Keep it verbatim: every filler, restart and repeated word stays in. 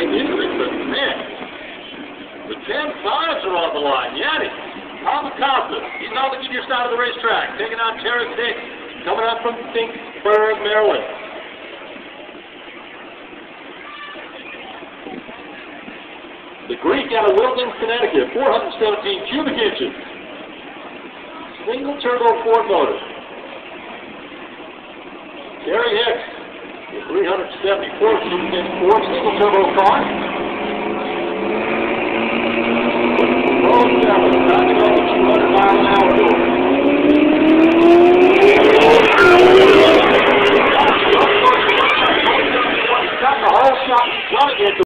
great music, but man, the ten fives are on the line. Yanni Pamakasa, he's on the junior side of the racetrack, taking on Terrence Hicks, coming up from Finksburg, Maryland. The Greek out of Wilton, Connecticut, four hundred seventeen cubic inches. Single turbo Ford motor. Terry Hicks, the three hundred seventy-four cubic inch Ford single turbo car. Oh, seven, knocking on the two hundred mile an hour door. Got the whole shot running into